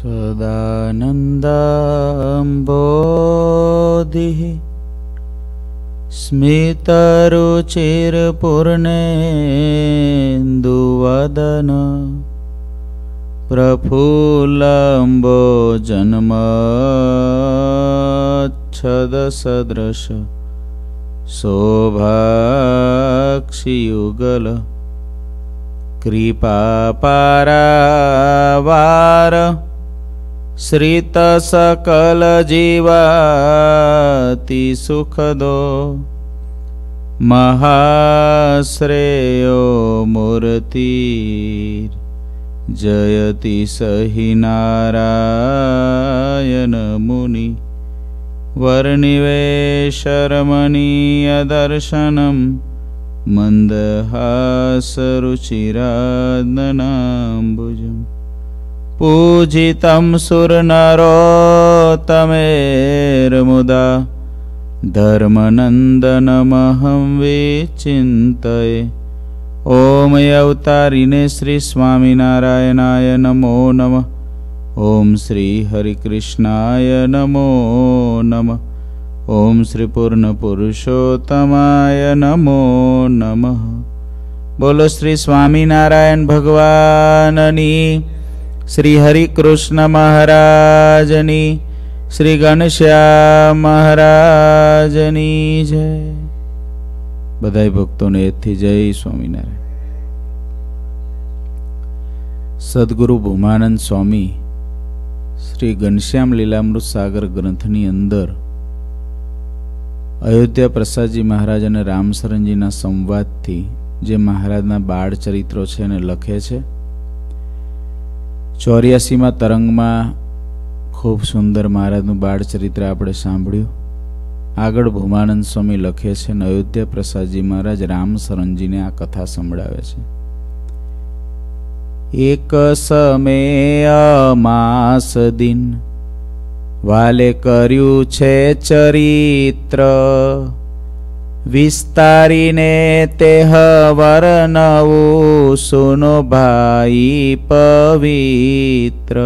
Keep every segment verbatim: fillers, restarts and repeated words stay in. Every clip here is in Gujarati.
सदानन्दाम्बोधिः स्मितरुचिरपूर्णेन्दुवदन प्रफुल्लम्बोजन्मच्छदसदृश शोभाक्षियुगल कृपापारावार श्रितसकलजीवाति सुखदो महाश्रेयो मूर्तिर् जयति सहि नारायण मुनि वर्णिवेशरमणीयदर्शनं मन्दहासरुचिरादनाम्बुजम् पूजितं सुरनरोत्तमेर्मुदा धर्मनन्दनमहं विचिन्तये। ओम अवतारिणे श्री स्वामिनारायणाय नमो नमः। ओम श्री हरिकृष्णाय नमो नमः। ओम श्री पूर्ण पुरुषोत्तमाय नमो नमः। बोलो श्री स्वामिनारायण भगवाननी, श्री हरिकृष्ण महाराजनी, श्री घनश्याम महाराजनी जय। बधाई भक्तों ने एथी जय स्वामीनारायण। सद्गुरु भूमानंद स्वामी श्री घनश्याम लीलामृत सागर ग्रंथनी अंदर अयोध्या प्रसादजी महाराज અને રામશરણજીના સંવાદથી જે મહારાજના બાળ ચરિત્રો છે એને લખે છે। ચોર્યાસીમાં તરંગમાં ખૂબ સુંદર મહારાજનું બાળ ચરિત્ર આપણે સાંભળ્યું। આગળ ભૂમાનંદ સ્વામી લખે છે અને અયોધ્યા પ્રસાદજી મહારાજ રામશરણજીને આ કથા સંભળાવે છે। એક સમય અમાસ દિન વાલે કર્યું છે ચરિત્ર, વિસ્તારીને તેહ વર્ણવું સુનો ભાઈ પવિત્ર।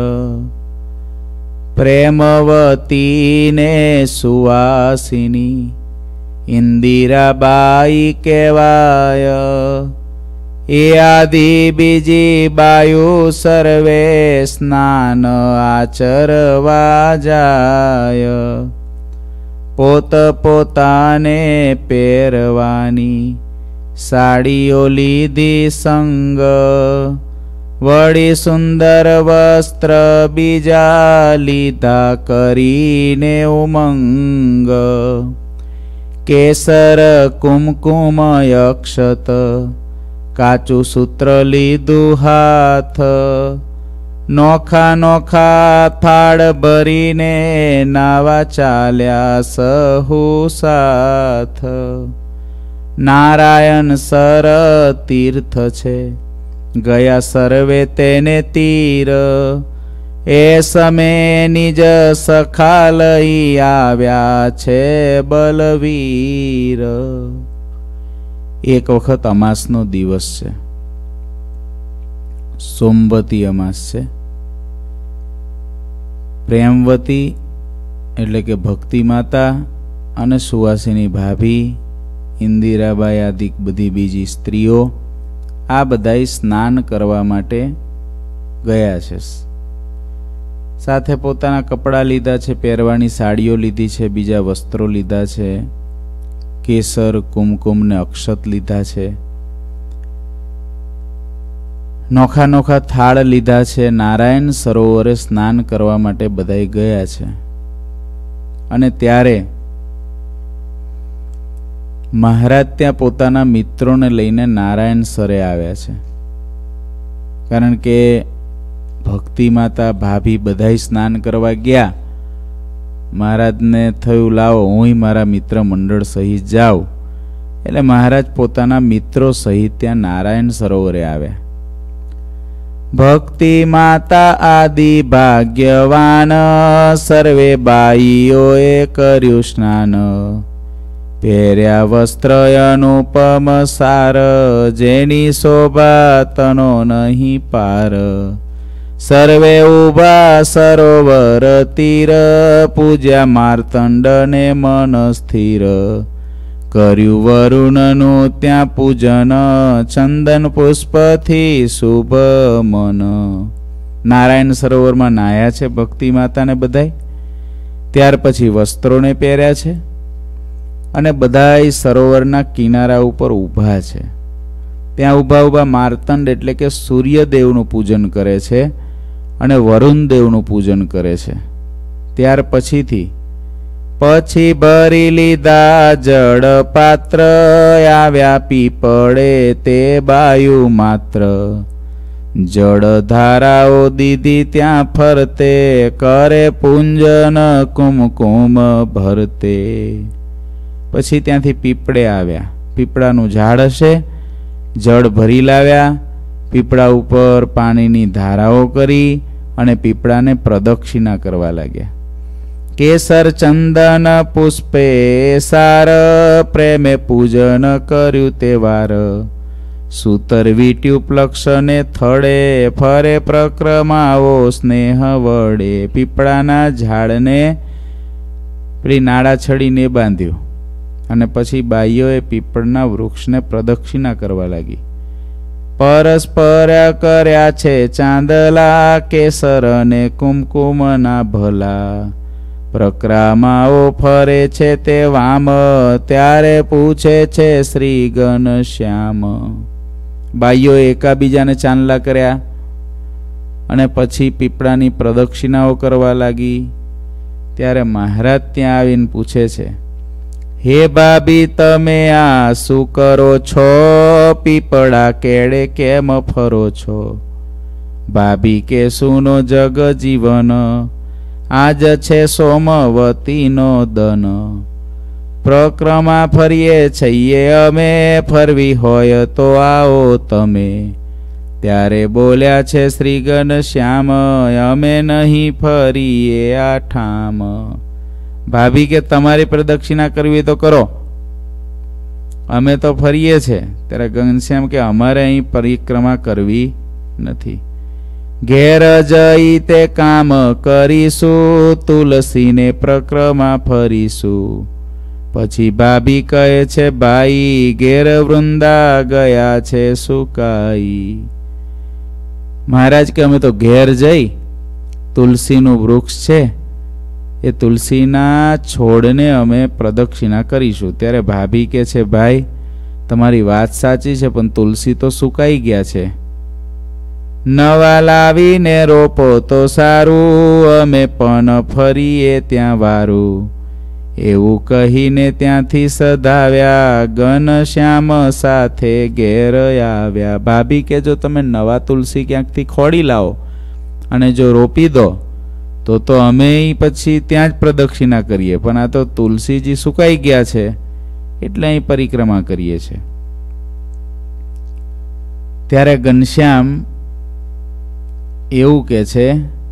प्रेमवती ने सुवासिनी इंदिराबाई केवाय। ए आदि बीजी बायु सर्वे स्नान आचरवा जाय। पोत पोताने पेरवानी साड़ीओ लीधी संग, वड़ी सुंदर वस्त्र बीजा लीधा करीने उमंग। केसर कुमकुम अक्षत काचू सूत्र लीधु हाथ। नोखा नोखा थाड़ भरीने नावा चाल्या सहु साथ। नारायण सर तीर्थ छे गया सर्वे तेने तीर। ए समय निज सखा लई आव्या छे बलवीर। एक वखत अमासनो दिवस छे, सोमवती अमास छे। प्रेमवती एटले के भक्ति माता अने सुवासिनी भाभी इंदिराबाई आदि बधी बीजी स्त्रीओ आ बधाई स्नान करवा माटे गया छे। साथे पोताना कपड़ा लीधा छे, પહેરવાની સાડીઓ લીધી છે, બીજા વસ્ત્રો લીધા છે, કેસર કુમકુમ ને અક્ષત લીધા છે, નોખા નોખા થાળ લીધા છે। નારાયણ સરોવરે સ્નાન કરવા માટે બધાઈ ગયા છે। અને ત્યારે महाराज त्या पोताना मित्रों ने लईने नारायण सरे आव्या छे। कारण के भक्ति माता भाभी बधाई स्नान करवा गया। महाराज ने थयुं लावो हुंय मारा मित्र मंडळ सहित जाऊं। एटले महाराज पोताना मित्रों सहित त्या नारायण सरोवरे आव्या। भक्ति माता आदि भाग्यवान सर्वे बाईओए कर्युं स्नान। પહેર્યા વસ્ત્ર અનુપમ સાર, જેની શોભા તનો નહીં પાર। સર્વે ઉભા સરોવર તીર, પૂજ્યા માર્તંડને મન સ્થિર. કર્યું વરુણનું ત્યાં પૂજન, ચંદન પુષ્પથી શુભ મન. નારાયણ સરોવરમાં નાહ્યા છે ભક્તિ માતાને બધાય. ત્યાર પછી વસ્ત્રોને પહેર્યા છે અને બધાય સરોવરના કિનારા ઉપર ઊભા છે. ત્યાં ઊભા ઊભા માર્તંડ એટલે કે સૂર્યદેવનું પૂજન કરે છે અને વરુણ દેવનું પૂજન કરે છે. ત્યાર પછીથી પછી ભરી લીધા જળ પાત્ર, આવ્યા પીપળે તે બાયુ માત્ર. જળ ધારાઓ દીધી ત્યાં ફરતે, કરે પૂંજન કુમકુમ ભરતે. પછી ત્યાંથી પીપળે આવ્યા. પીપળાનું ઝાડ હશે, જળ ભરી લાવ્યા. પીપળા ઉપર પાણીની ધારાઓ કરી અને પીપળાને પ્રદક્ષિણા કરવા લાગ્યા. કેસર ચંદન પુષ્પે સાર, પ્રેમે પૂજન કર્યું તે વાર. સૂતર વીટ્યું પ્લક્ષને થડે, ફરે પ્રક્રમાવો સ્નેહ વડે. પીપળાના ઝાડને પેલી નાળા છડીને બાંધ્યું અને પછી બાઈઓએ પીપળના વૃક્ષને પ્રદક્ષિણા કરવા લાગી. પરસ્પર કર્યા છે ચાંદલા, કેસર અને કુમકુમના ભલા. પ્રક્રમાઓ ફરે છે તે વામ, ત્યારે પૂછે છે શ્રી ઘનશ્યામ. બાઈઓ એકાબીજાને ચાંદલા કર્યા અને પછી પીપળાની પ્રદક્ષિણાઓ કરવા લાગી. ત્યારે મહારાજ ત્યાં આવીને પૂછે છે, હે ભાભી તમે આ શું કરો છો? પીપળા કેળે કેમ ફરો છો? ભાભી કે સુનો જગ જીવન, આજ છે સોમવતીનો દન. પ્રક્રમા ફરીએ છીએ અમે, ફરવી હોય તો આવો તમે. ત્યારે બોલ્યા છે શ્રી ઘનશ્યામ, અમે નહીં ફરીએ આ ઠામ. ભાભી કે તમારી પ્રદક્ષિણા કરવી તો કરો, અમે તો ફરીએ છે. ત્યારે ઘનશ્યામ કે અમારે અહીં પરિક્રમા કરવી નથી. ઘેર જઈ તે કામ કરીશું, તુલસીને પ્રક્રમા ફરીશું. પછી ભાભી કહે છે ભાઈ, ઘેર વૃંદા ગયા છે સુકાઈ. મહારાજ કે અમે તો ઘેર જઈ તુલસીનું વૃક્ષ છે એ તુલસીના છોડને અમે પ્રદક્ષિણા કરીશું. ત્યારે ભાભી કે છે ભાઈ તમારી વાત સાચી છે, પણ તુલસી તો સુકાઈ ગયા છે. નવા લાવીને રોપો તો સારું, અમે પણ ફરીએ ત્યાં વારું. એવું કહીને ત્યાંથી સધાવ્યા, ઘનશ્યામ સાથે ઘેર આવ્યા. ભાભી કે જો તમે નવા તુલસી ક્યાંકથી ખોડી લાવો અને જો રોપી દો તો તો અમે પછી ત્યાં જ પ્રદક્ષિણા કરીએ, પણ આ તો તુલસીજી સુકાઈ ગયા છે એટલે અહીં પરિક્રમા કરીએ છીએ. ત્યારે ઘનશ્યામ એવું કે છે,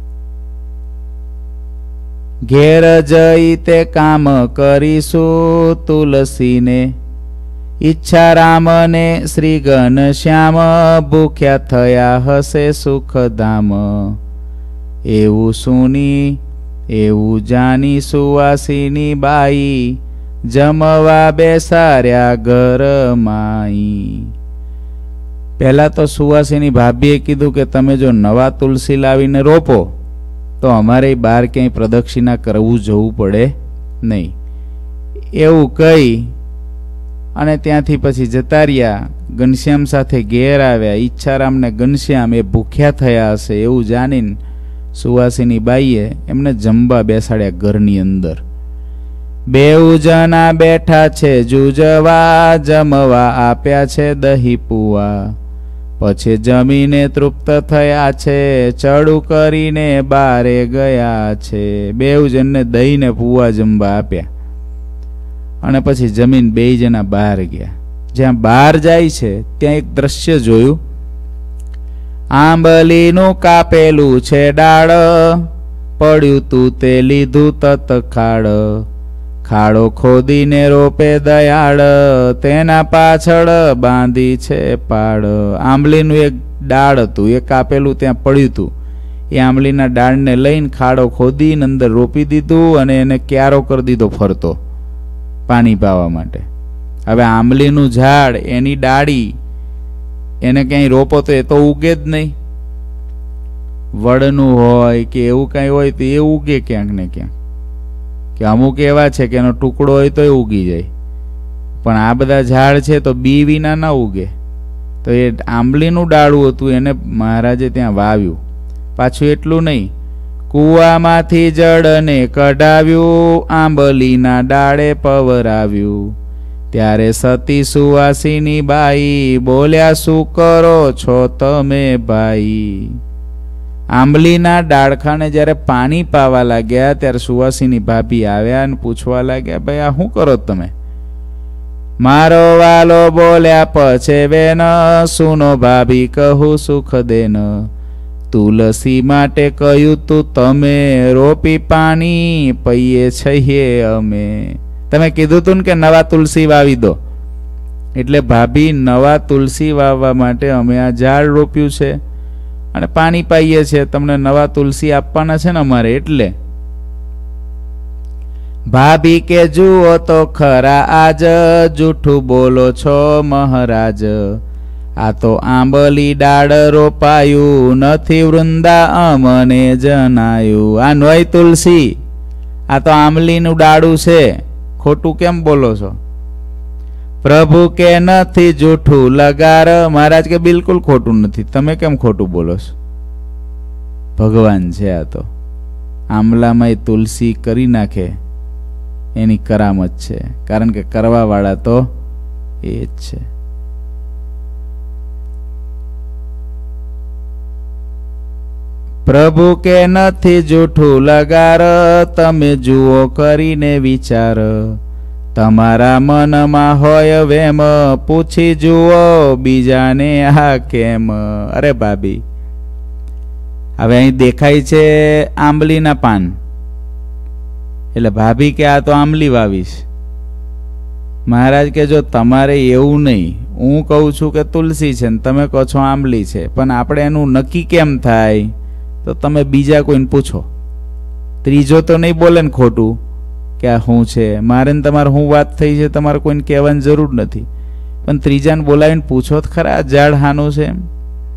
ઘેર જઈ તે કામ કરીશું તુલસીને. ઈચ્છા રામને શ્રી ઘનશ્યામ, ભૂખ્યા થયા હશે સુખધામ. એવું સુની એવું જાની સુવાસીની બાઈ, જમવા બેસાર્યા ઘર માઈ. પહેલા તો સુવાસીની ભાભીએ કીધું કે તમે જો નવા તુલસી લાવીને રોપો તો અમારે બહાર ક્યાંય પ્રદક્ષિણા કરવું જવું પડે નહીં. એવું કહી અને ત્યાંથી પછી જતા રહ્યા. ઘનશ્યામ સાથે ઘેર આવ્યા. ઈચ્છારામને ઘનશ્યામ એ ભૂખ્યા થયા હશે એવું જાણીને સુવાસીની બાઈએ એમને જમવા બેસાડ્યા ઘરની અંદર. બેઉ જણા બેઠા છે જુજવા, જમવા આપ્યા છે દહીં પુવા. પછી જમીને તૃપ્ત થયા છે, ચડું કરીને બારે ગયા છે. બેઉ જણને દહીં ને પુવા જમવા આપ્યા અને પછી જમીન બે જણા બહાર ગયા. જ્યાં બહાર જાય છે ત્યાં એક દ્રશ્ય જોયું. આંબલીનું કાપેલું છે ડાળ, પડ્યું તું તે લીધું તત્કાળ. ખાડો ખોદીને રોપે દયાળ, તેના પાછળ બાંધી છે પાડ. આંબલીનું એક ડાળ હતું એ કાપેલું ત્યાં પડ્યું હતું, એ આંબલીના ડાળને લઈને ખાડો ખોદીને અંદર રોપી દીધું અને એને ક્યારો કરી દીધો ફરતો પાણી પાવા માટે. હવે આંબલીનું ઝાડ, એની ડાળી, એને ક્યાંય રોપો તો એ તો ઉગે જ નહીં. વડનું હોય કે એવું કાંઈ હોય તો એ ઉગે ક્યાંક ને ક્યાંક, કે અમુક એવા છે કે એનો ટુકડો હોય તો એ ઉગી જાય, પણ આ બધા ઝાડ છે તો બી વિના ના ઉગે. તો એ આંબલીનું ડાળું હતું, એને મહારાજે ત્યાં વાવ્યું. પાછું એટલું નહીં, કૂવામાંથી જળને કઢાવ્યું, આંબલીના ડાળે પવરાવ્યું. ત્યારે સતી સુવાસીની બાઈ બોલ્યા, શું કરો છો તમે ભાઈ? આંબલીના ડાળખાને જ્યારે પાણી પાવા લાગ્યા ત્યારે સુવાસીની ભાભી આવ્યા અને પૂછવા લાગ્યા, ભાઈ આ શું કરો તમે? મારો વાલો બોલ્યા પછે બેન, સુનો ભાભી કહું સુખ દેન. તુલસી માટે કહ્યું તું તમે, રોપી પાણી પીએ છીએ અમે. તમે કીધું તું ને કે નવા તુલસી વાવી દો, એટલે ભાભી નવા તુલસી વાવવા માટે અમે આ ઝાડ રોપ્યું છે અને પાણી પાઈએ છીએ. તમને નવા તુલસી આપવાના છે ને અમારે, એટલે. ભાભી કે જુઓ તો ખરા આજ, જૂઠું બોલો છો મહારાજ. આ તો આંબલી ડાળ રોપાયું, નથી વૃંદા અમને જણાયું. આ નોય તુલસી, આ તો આંબલીનું ડાળું છે. ખોટું કેમ બોલો છો? પ્રભુ કે નથી જૂઠું લગાર. મહારાજ કે બિલકુલ ખોટું નથી, તમે કેમ ખોટું બોલો છો? ભગવાન છે આ તો. આંબલામાં તુલસી કરી નાખે એની કરામત છે, કારણ કે કરવા વાળા તો એ જ છે. પ્રભુ કે નથી જૂઠું લગાર, તમે જુઓ કરીને વિચાર. તમારા મનમાં હોય વેમ, પૂછી જુઓ બીજાને આ કેમ. અરે ભાભી, હવે અહીં દેખાય છે આંબલીના પાન, એટલે ભાભી કે આ તો આંબલી વાવીશ. મહારાજ કે જો તમારે એવું નહીં, હું કહું છું કે તુલસી છે ને તમે કહો છો આંબલી છે, પણ આપણે એનું નક્કી કેમ થાય? તો તમે બીજા કોઈને પૂછો. ત્રીજો તો નહીં બોલે ને ખોટું કે આ શું છે. મારે ને તમારે શું વાત થઈ છે તમારે કોઈને કહેવાની જરૂર નથી, પણ ત્રીજાને બોલાવીને પૂછો તો ખરા આ ઝાડ હાનું છે એમ.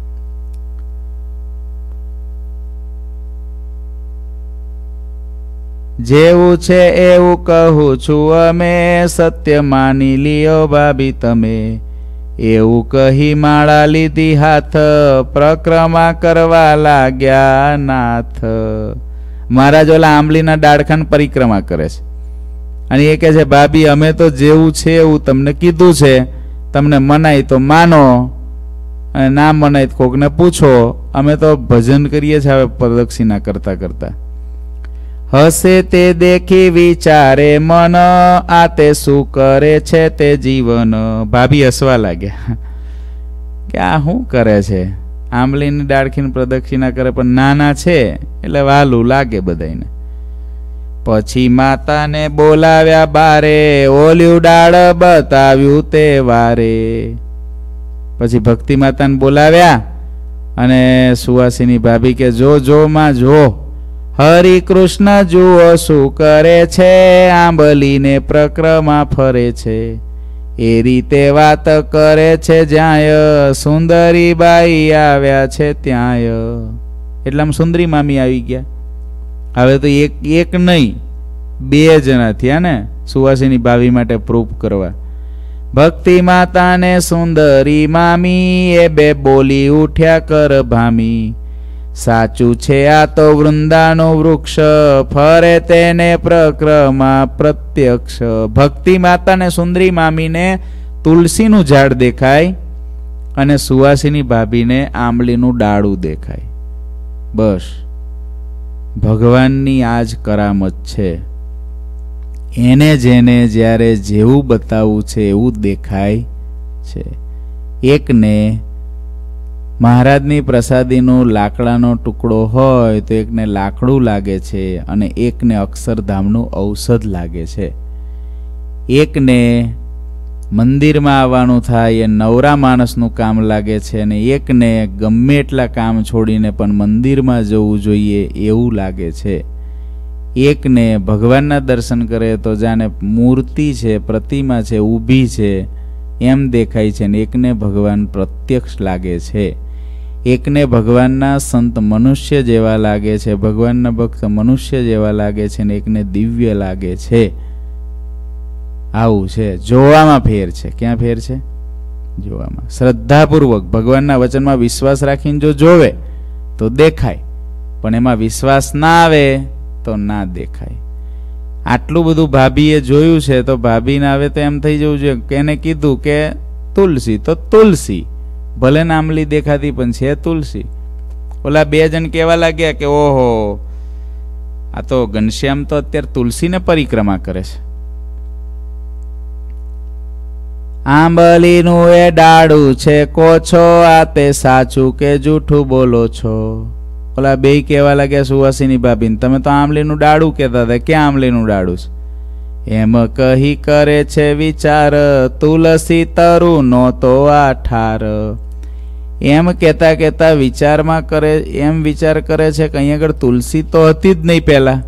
જેવું છે એવું કહું છું અમે, સત્ય માની લ્યો ભાભી તમે. એવું કહી માળા લીધી હાથ, પ્રક્રમા કરવા લાગ્યા નાથ. મહારાજ ઓલા આંબલીના ડાળખાને પરિક્રમા કરે છે અને એ કહે છે, ભાભી અમે તો જેવું છે એવું તમને કીધું છે, તમને મનાય તો માનો અને ના મનાય તો કોકને પૂછો. અમે તો ભજન કરીએ છીએ હવે પ્રદક્ષિણા કરતા કરતા. હસે તે દેખી વિચારે મન, આ તે શું કરે છે તે જીવન. ભાભી હસવા લાગ્યા કે આ શું કરે છે? આંબલીની ડાળખીને પ્રદક્ષિણા કરે, પણ નાના છે એટલે વાલું લાગે બધાને. પછી માતાને બોલાવ્યા બારે, ઓલ્યું ડાળ બતાવ્યું તે વારે. પછી ભક્તિ માતાને બોલાવ્યા અને સુવાસીની ભાભી કે જો જો માં જો, હરિ કૃષ્ણ જુઓ શું કરે છે, આંબલીને પ્રક્રમા ફરે છે. એ રીતે વાત કરે છે જ્યાં, સુંદરી બાઈ આવ્યા છે ત્યાં. એટલામાં સુંદરી મામી આવી ગયા. હવે તો એક એક નહીં બે જણા થયા ને સુવાસીની ભાભી માટે પ્રૂફ કરવા. ભક્તિ માતાને સુંદરી મામી, એ બે બોલી ઉઠ્યા કર ભામી. સાચું છે આ તો વૃંદાનું વૃક્ષ, ફરે તેને પ્રક્રમા પ્રત્યક્ષ. ભક્તિ માતાને સુંદરી મામીને તુલસીનું ઝાડ દેખાય અને સુવાસીની ભાભીને આંબલીનું ડાળું દેખાય. બસ ભગવાનની આ જ કરામત છે. એને જેને જ્યારે જેવું બતાવવું છે એવું દેખાય છે. એકને મહારાજની પ્રસાદીનું લાકડાનો ટુકડો હોય તો એકને લાકડું લાગે છે અને એકને અક્ષરધામનું ઔષધ લાગે છે. એકને મંદિરમાં આવવાનું થાય એ નવરા માણસનું કામ લાગે છે, અને એકને ગમે એટલા કામ છોડીને પણ મંદિરમાં જવું જોઈએ એવું લાગે છે. એકને ભગવાનના દર્શન કરે તો જાણે મૂર્તિ છે, પ્રતિમા છે, ઊભી છે એમ દેખાય છે, ને એકને ભગવાન પ્રત્યક્ષ લાગે છે. એકને ભગવાનના સંત મનુષ્ય જેવા લાગે છે, ભગવાનના ભક્ત મનુષ્ય જેવા લાગે છે, ને એકને દિવ્ય લાગે છે. આવું છે. જોવામાં ફેર છે. ક્યાં ફેર છે? જોવામાં. શ્રદ્ધાપૂર્વક ભગવાનના વચનમાં વિશ્વાસ રાખીને જો જોવે તો દેખાય, પણ એમાં વિશ્વાસ ના આવે તો ના દેખાય. આટલું બધું ભાભીએ જોયું છે તો ભાભી ના આવે તો એમ થઈ જવું જોઈએ કે એને કીધું કે તુલસી તો તુલસી, ભલે નામલી દેખાતી પણ છે તુલસી. ઓલા બે જણ કહેવા લાગ્યા કે ઓહો, આ તો ઘનશ્યામ તો અત્યારે તુલસીને પરિક્રમા કરે છે. આંબલીનું એ ડાળું છે કો છો, આ તે સાચું કે જૂઠું બોલો છો. ઓલા બે કહેવા લાગ્યા સુવાસીની ભાભીને, તમે તો આંબલીનું ડાળું કહેતા હતા, ક્યાં આંબલીનું ડાળું છે? એમ કહી કરે છે વિચાર, તુલસી તરુ નો તો આ ઠાર. એમ કહેતા કહેતા વિચારમાં કરે, એમ વિચાર કરે છે કે અહીંયા આગળ તુલસી તો હતી જ નહીં પહેલા.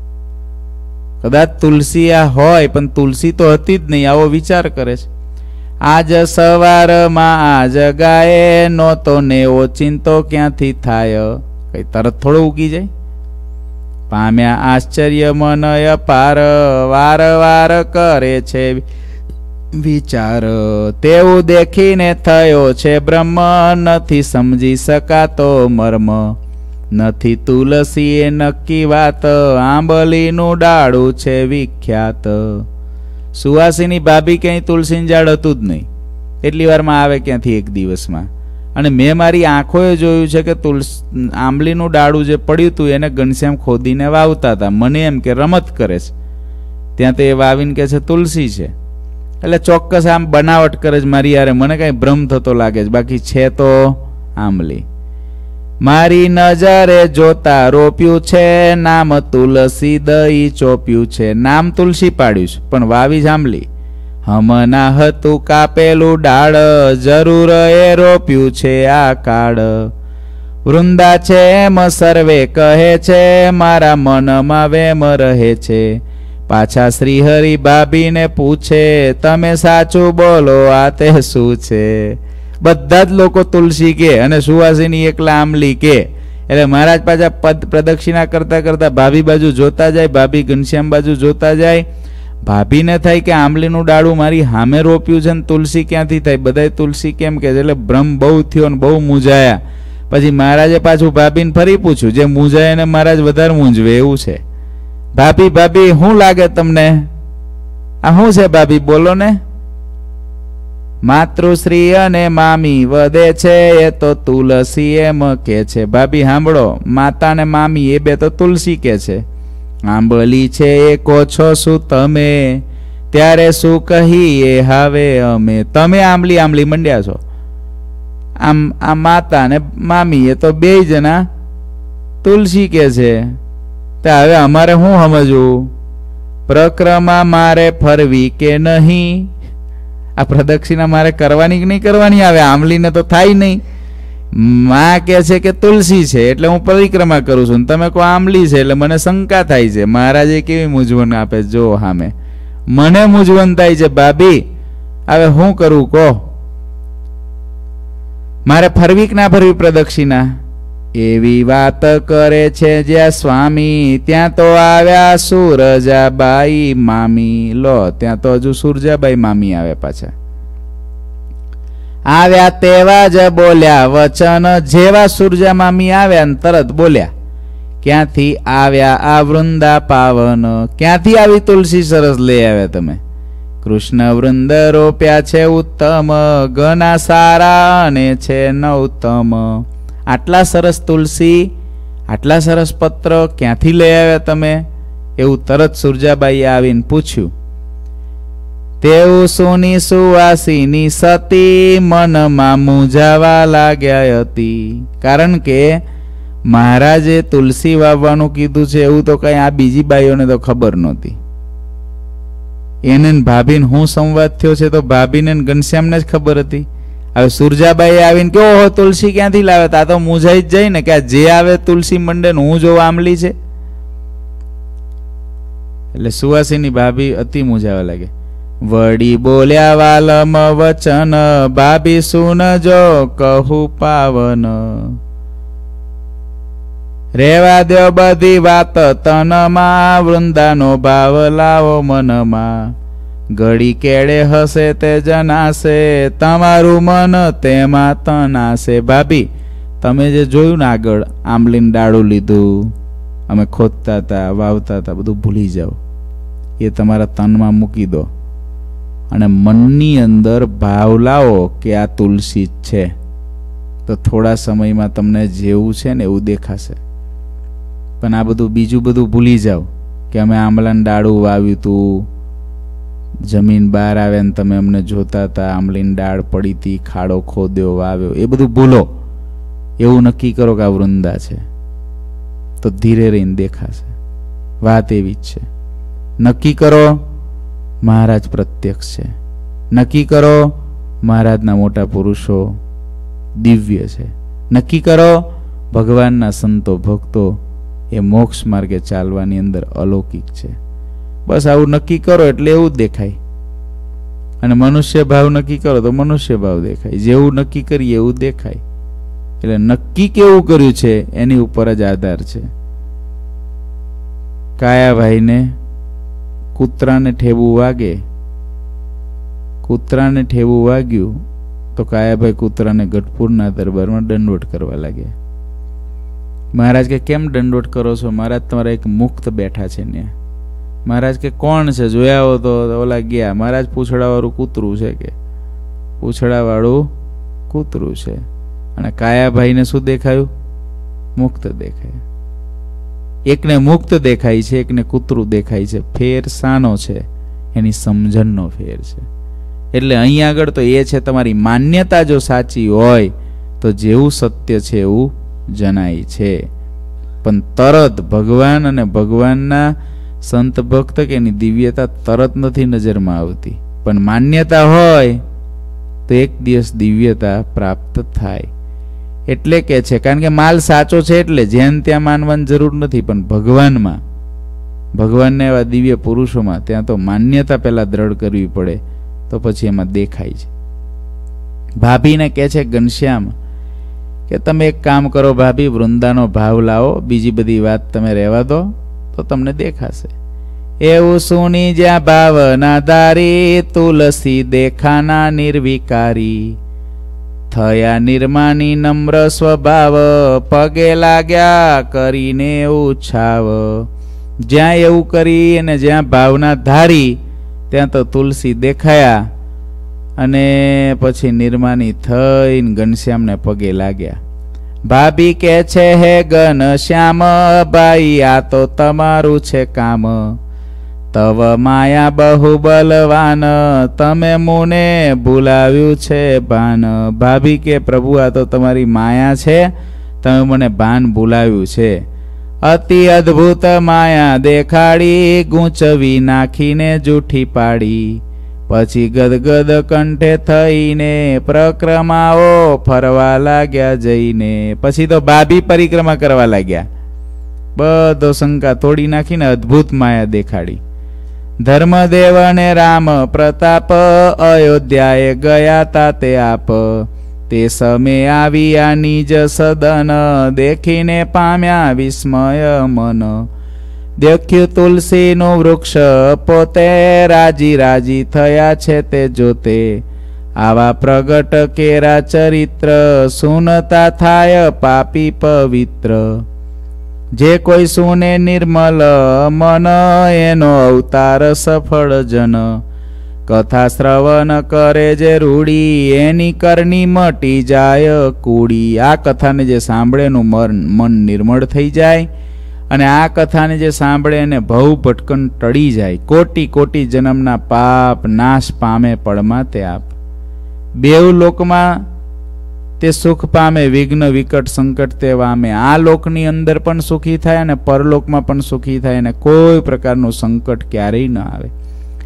કદાચ તુલસી આ હોય પણ તુલસી તો હતી જ નહીં, આવો વિચાર કરે છે. આજ સવારમાં આજ ગાય નો તો ને ઓચિંતો ક્યાંથી થાય, કઈ તરત થોડો ઉગી જાય. પામ્યા આશ્ચર્ય મનય પાર, વાર વાર કરે છે વિચાર. તેવું દેખીને થયો છે બ્રહ્મ, નથી સમજી શકાતો મર્મ. નથી તુલસી એ નક્કી વાત, આંબલીનું ડાળું છે વિખ્યાત. સુવાસીની ભાભી ક્યાંય તુલસીનું ઝાડ હતું જ નહીં, એટલી વારમાં આવે ક્યાંથી એક દિવસમાં. અને મેં મારી આંખોએ જોયું છે કે તુલસી આંબલીનું ડાળું જે પડ્યું હતું એને ઘનશ્યામ ખોદીને વાવતા હતા. મને એમ કે રમત કરે છે, ત્યાં તો એ વાવીને કે છે તુલસી છે, એટલે ચોક્કસ આમ બનાવટ કરે છે મારી યારે. મને કઈ ભ્રમ થતો લાગે છે, બાકી છે તો આંબલી. મારી નજરે જોતા રોપ્યું છે, નામ તુલસી દઈ ચોપ્યું છે. નામ તુલસી પાડ્યું છે પણ વાવી જાંબલી. હમના હતું કાપેલું ડાળ, જરૂર એ રોપ્યું છે આ કાળ. વૃંદા છે એમ સર્વે કહે છે, મારા મનમાં વેમ રહે છે. પાછા શ્રીહરિ ભાભીને પૂછે, તમે સાચું બોલો આ તે શું છે? બધા જ લોકો તુલસી કે અને સુવાસીની એકલા આંબલી કે. એટલે મહારાજ પાછા પદ પ્રદક્ષિણા કરતા કરતા ભાભી બાજુ જોતા જાય, ભાભી ઘનશ્યામ બાજુ જોતા જાય. ભાભીને થાય કે આંબલીનું ડાળું મારી સામે રોપ્યું છે ને તુલસી ક્યાંથી થાય? બધાય તુલસી કેમ કે? એટલે ભ્રમ બહુ થયો ને બહુ મૂંઝાયા. પછી મહારાજે પાછું ભાભીને ફરી પૂછ્યું, જે મૂંઝાય ને મહારાજ વધારે મૂંઝવે એવું છે. ભાભી ભાભી શું લાગે તમને? આ શું છે ભાભી, બોલો ને? માતૃશ્રી અને મામી વધે છે એ તો તુલસી એમ કે છે. ભાભી સાંભળો, માતા ને મામી એ બે તો તુલસી કે છે. આંબલી છે એ કહો છો શું તમે, ત્યારે શું કહીએ હવે અમે? તમે આંબલી આંબલી મંડ્યા છો. આમ આ માતા ને મામી એ તો બે જણા તુલસી કે છે. હવે અમારે શું સમજવું? પ્રક્રમા મારે ફરવી કે નહીં? આ પ્રદક્ષિણા મારે કરવાની કે નહીં કરવાની? આવે આંબલીને તો થાય નહીં. માં કે છે કે તુલસી છે એટલે હું પરિક્રમા કરું છું, તમે કહો આંબલી છે એટલે મને શંકા થાય છે. મહારાજે કેવી મૂંઝવણ આપે જો સામે, મને મૂંઝવણ થાય છે. ભાભી હવે હું કરું કહો? મારે ફરવી કે ના ફરવી પ્રદક્ષિણા? એવી વાત કરે છે જ્યાં સ્વામી, ત્યાં તો આવ્યા સુરજાબાઈ મામી. લો, ત્યાં તો હજુ સુરજાબાઈ મામી આવે પાછા. આવ્યા તેવા જ બોલ્યા વચન, જેવા સુરજા મામી આવ્યા ને તરત બોલ્યા. ક્યાંથી આવ્યા આ વૃંદા પાવન? ક્યાંથી આવી તુલસી સરસ લઈ આવ્યા તમે? કૃષ્ણ વૃંદ રોપ્યા છે ઉત્તમ, ઘણા સારા અને છે નૌતમ. આટલા સરસ તુલસી, આટલા સરસ પત્ર ક્યાંથી લઈ આવ્યા તમે? એવું તરત સુરજાબાઈએ આવીને પૂછ્યું. તેવું સુની સુવાસીની સતી, મનમાં મૂંઝાવા લાગ્યા હતી. કારણ કે મહારાજે તુલસી વાવવાનું કીધું છે એવું તો કઈ આ બીજી બાઈઓને તો ખબર નહોતી. એને ભાભીને હું સંવાદ થયો છે તો ભાભીને ઘનશ્યામને જ ખબર હતી. હવે સુરજાબાઈ આવીને કે ઓહો તુલસી ક્યાંથી લાવે, આ તો મૂંઝાઈ જ જાય ને કે આ જે આવે તુલસી મંડે ને હું જો આંબલી છે. એટલે સુવાસીની ભાભી અતિ મૂંઝાવા લાગે. વડી બોલ્યા વાલમ વચન, ભાભી સુન જો કહું પાવન. રેવા દ્યો બધી વાત તનમાં, વૃંદાનો ભાવ લાવો મનમાં. ઘડી કેળે હશે તે જનાશે, તમારું મન તેમાં તનાશે. ભાભી તમે જે જોયું ને આગળ આંબલીને ડાળું લીધું, અમે ખોદતા હતા વાવતા હતા, બધું ભૂલી જાઓ. એ તમારા તનમાં મૂકી દો અને મનની અંદર ભાવ લાવો કે આ તુલસી જ છે. તો થોડા સમયમાં તમને જેવું છે ને એવું દેખાશે. પણ આ બધું બીજું બધું ભૂલી જાઓ કે અમે આંબલાનું ડાળું વાવ્યું હતું, જમીન બહાર આવ્યા ને તમે અમને જોતા હતા, આંબલીની ડાળ પડી હતી, ખાડો ખોદ્યો વાવ્યો, એ બધું ભૂલો. એવું નક્કી કરો કે આ વૃંદા છે, તો ધીરે રહીને દેખાશે. વાત એવી જ છે. નક્કી કરો મહારાજ પ્રત્યક્ષ છે. નક્કી કરો મહારાજના મોટા પુરુષો દિવ્ય છે. નક્કી કરો ભગવાનના સંતો ભક્તો એ મોક્ષ માર્ગે ચાલવાની અંદર અલૌકિક છે. બસ આવું નક્કી કરો એટલે એવું જ દેખાય. અને મનુષ્ય ભાવ નક્કી કરો તો મનુષ્ય ભાવ દેખાય. જેવું નક્કી કરીએ એવું દેખાય. એટલે નક્કી કેવું કર્યું છે એની ઉપર જ આધાર છે. કાયાભાઈને કૂતરાને ઠેબું વાગે, કૂતરાને ઠેબું વાગ્યું તો કાયાભાઈ કૂતરાને ગઢપુરના દરબારમાં દંડવટ કરવા લાગ્યા. મહારાજ કે કેમ દંડવટ કરો છો? મહારાજ તમારા એક મુક્ત બેઠા છે ને. મહારાજ કે કોણ છે? જોયા હો તો ઓલા ગયા. મહારાજ પૂછડાવાળું કૂતરું છે કે પૂછડાવાળું કૂતરું છે. અને કાયાભાઈને શું દેખાયું? મુક્ત દેખાય. એકને મુક્ત દેખાય છે, એકને કૂતરું દેખાય છે. ફેર સાનો છે? એની સમજણનો ફેર છે. એટલે અહીં આગળ તો એ છે તમારી માન્યતા જો સાચી હોય તો જેવું સત્ય છે એવું જણાય છે. પણ તરત ભગવાન અને ભગવાનના સંત ભક્ત કે એની દિવ્યતા તરત નથી નજરમાં આવતી. પણ માન્યતા હોય તો એક દિવસ દિવ્યતા પ્રાપ્ત થાય. એટલે કે છે કારણ કે માલ સાચો છે એટલે જેન ત્યાં માનવાની જરૂર નથી. પણ ભગવાનમાં, ભગવાનના એવા દિવ્ય પુરુષોમાં ત્યાં તો માન્યતા પહેલા દ્રઢ કરવી પડે તો પછી એમાં દેખાય છે. ભાભીને કહે છે ઘનશ્યામ કે તમે એક કામ કરો ભાભી, વૃંદાનો ભાવ લાવો, બીજી બધી વાત તમે રહેવા દો તો તમને દેખાશે. એવું સુની જ્યાં ભાવના ધારી, તુલસી દેખાના નિર્વિકારી. થયા નિર્માની નમ્ર સ્વભાવ, પગે લાગ્યા કરીને ઉછાવ. જ્યાં એવું કરી અને જ્યાં ભાવના ધારી ત્યાં તો તુલસી દેખાયા અને પછી નિર્માની થઈને ઘનશ્યામને પગે લાગ્યા. ભાભી કે છે હે ઘનશ્યામ ભાઈ, આ તો તમારું છે કામ. તવ માયા બહુ બલવાન, તમે મુને ભૂલાવ્યું છે ભાન. ભાભી કે પ્રભુ આ તો તમારી માયા છે, તમે મને ભાન ભૂલાવ્યું છે. અતિ અદ્ભુત માયા દેખાડી, ગૂંચવી નાખીને જૂઠી પાડી. પછી ગદગદ કંઠે થઈને પ્રક્રમાઓ ફરવા લાગ્યા જઈને. પછી તો ભાભી પરિક્રમા કરવા લાગ્યા. બધો શંકા તોડી નાખીને અદ્ભુત માયા દેખાડી. ધર્મદેવ અને રામ પ્રતાપ, અયોધ્યાએ ગયા તા તે આપ. તે સમય આવ્યા નિજ સદન, દેખીને પામ્યા વિસ્મય મન. દેખ્યું તુલસીનું વૃક્ષ પોતે, રાજી રાજી થયા છે તે જોતે. આવા પ્રગટ કેરા ચરિત્ર, સુનતા થાય પાપી પવિત્ર. જે કોઈ સુને નિર્મલ મન, એનો અવતાર સફળ જન. કથા શ્રવણ કરે જે રૂડી, એની કરની મટી જાય કૂડી. આ કથાને જે સાંભળે એનું મન નિર્મળ થઈ જાય અને આ કથાને જે સાંભળે એને ભવ ભટકન ટળી જાય. કોટી કોટી જન્મના પાપ નાશ પામે પળમાં તે આપ. બેવ લોકમાં તે સુખ પામે, વિઘ્ન વિકટ સંકટ તે વામે. આ લોકની અંદર પણ સુખી થાય અને પરલોકમાં પણ સુખી થાય અને કોઈ પ્રકારનું સંકટ ક્યારેય ન આવે.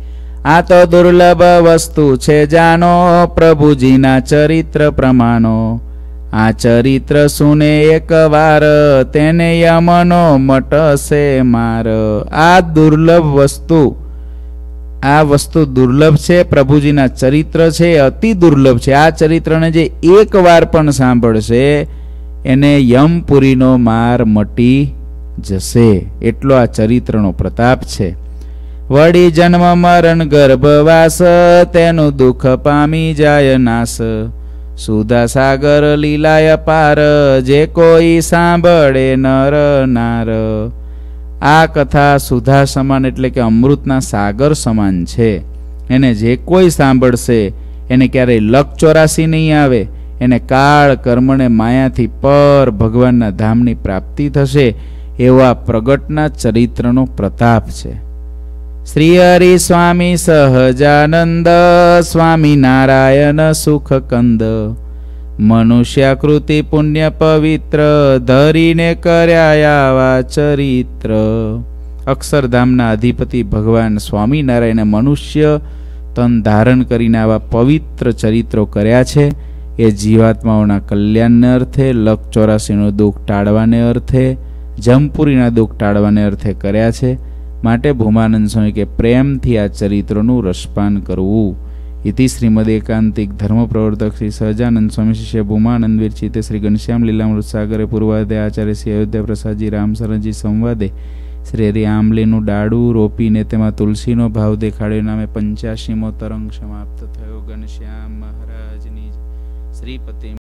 આ તો દુર્લભ વસ્તુ છે જાનો, પ્રભુજીના ચરિત્ર પ્રમાણો. આ ચરિત્ર સુને એક વાર, તેને યમનો મટશે માર. આ દુર્લભ વસ્તુ, આ વસ્તુ દુર્લભ છે. પ્રભુજીના ચરિત્ર છે, અતિ દુર્લભ છે. આ ચરિત્રને જે એક વાર પણ સાંભળશે એને યમપુરીનો માર મટી જશે. એટલો આ ચરિત્રનો પ્રતાપ છે. વળી જન્મ મરણ ગર્ભવાસ, તેનું દુઃખ પામી જાય નાશ. સુધા સાગર લીલાય પાર, જે કોઈ સાંભળે નર નાર. આ કથા સુધા સમાન એટલે કે અમૃતના સાગર સમાન છે. એને જે કોઈ સાંભળશે એને ક્યારેય લક ચોરાસી નહીં આવે. એને કાળ કર્મને માયાથી પર ભગવાનના ધામની પ્રાપ્તિ થશે. એવા પ્રગટના ચરિત્રનો પ્રતાપ છે. શ્રી હરિ સ્વામી સહજાનંદ, સ્વામી નારાયણ સુખ કંદ. મનુષ્યાકૃતિ પુણ્ય પવિત્ર, ધરીને કર્યા આવા ચરિત્ર. અક્ષરધામના અધિપતિ ભગવાન સ્વામિનારાયણે મનુષ્ય તન ધારણ કરીને આવા પવિત્ર ચરિત્રો કર્યા છે. એ જીવાત્માઓના કલ્યાણને અર્થે, લક ચોરાસીનું દુઃખ ટાળવાને અર્થે, જમપુરીના દુઃખ ટાળવાને અર્થે કર્યા છે. માટે ભૂમાનંદ સ્વામી કે પ્રેમથી આ ચરિત્રોનું રસપાન કરવું. ઇતિ શ્રીમદ એકાંતિક ધર્મ પ્રવર્તક શ્રી સહજાનંદ સ્વામી શિષ્ય ભૂમાનંદ વિરચિતે શ્રી ઘનશ્યામ લીલામૃત સાગરે પૂર્વાદે આચાર્ય શ્રી અયોધ્યા પ્રસાદજી રામસરણજી સંવાદે શ્રી હરિ આંબલીનું ડાળું રોપીને તેમાં તુલસીનો ભાવ દેખાડ્યો નામે પંચ્યાસીમો તરંગ સમાપ્ત થયો. ઘનશ્યામ મહારાજની શ્રીપતિ